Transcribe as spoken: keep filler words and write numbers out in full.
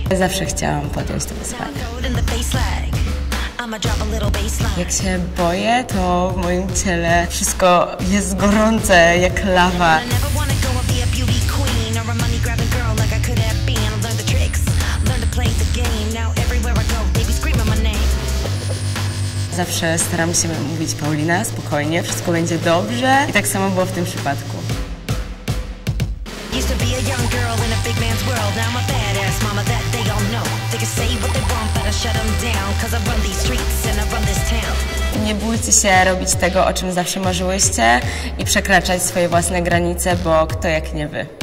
Zawsze chciałam podjąć to wyzwanie. Jak się boję, to w moim ciele wszystko jest gorące jak lawa. Zawsze staram się mówić: Paulina, spokojnie, wszystko będzie dobrze. I tak samo było w tym przypadku. Nie bójcie się robić tego, o czym zawsze marzyłyście i przekraczać swoje własne granice, bo kto jak nie wy.